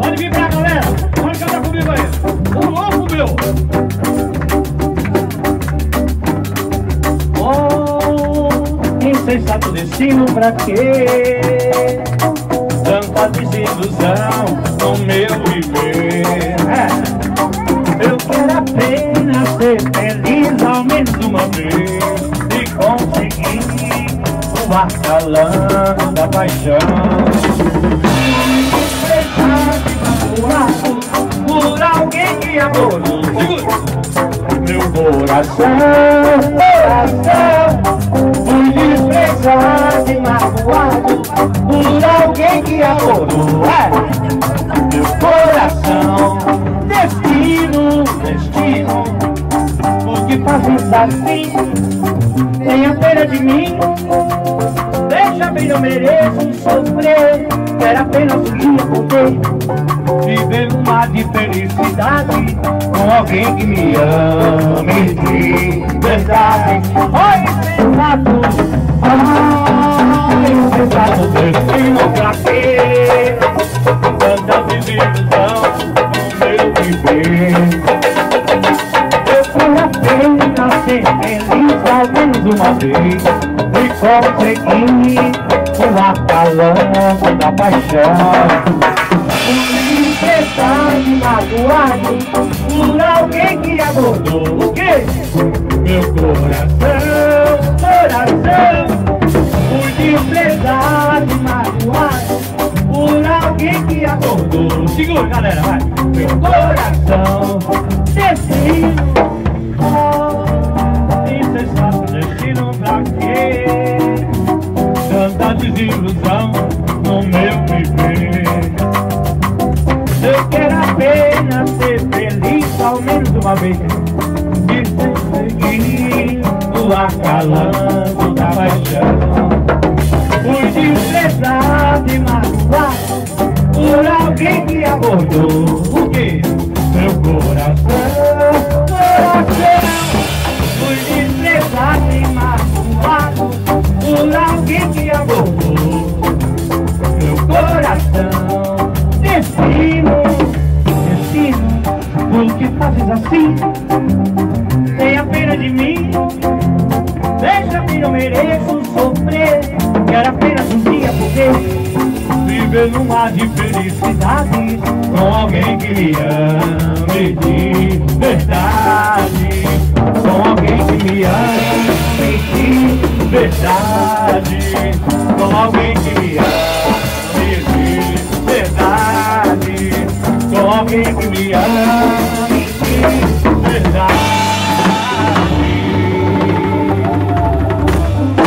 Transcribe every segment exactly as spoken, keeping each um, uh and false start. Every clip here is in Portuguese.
Pode vir pra galera. Pode cantar comigo aí. O louco, meu. Oh, insensato destino pra quê? Tanta desilusão no meu viver. É. Eu quero apenas ser feliz ao menos uma vez e conseguir voar calando da paixão. Por alguém que amou meu coração, coração. Fui desprezado e magoado por alguém que amou meu coração. Destino, destino, por que fazes assim? Tenha pena de mim. Veja bem, eu mereço sofrer. Quero apenas um dia poder viver uma de felicidade com alguém que me ame de verdade. Oi, insensato, oi, insensato, destino pra quê? Tanta desilusão no meu viver. Eu quero apenas ser feliz ao menos uma vez e conseguir voar calando da paixão. Fui magoado por alguém que abordou o quê? Meu coração, coração. Fui desprezado e magoado por alguém que abordou. Segura, galera, vai. Meu coração, destino. Oh, insensato destino pra quê? Tanta desilusão no meu viver. Eu quero apenas ser feliz ao menos uma vez e conseguir voar calando da paixão. Fui desprezado e magoado por alguém que abordou o quê? Meu coração, coração. Fui desprezado e magoado por alguém que abordou meu coração. Destino, destino, por que fazes assim? Tenha pena de mim. Veja-me, eu mereço sofrer. Quero apenas um dia poder viver numa de felicidade com alguém que me ame de verdade. Com alguém que me ame de verdade. Com alguém que me ame de verdade. Com alguém que me ame de verdade.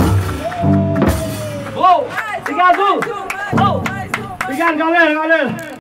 Oh, obrigado! Oh, obrigado, galera, galera!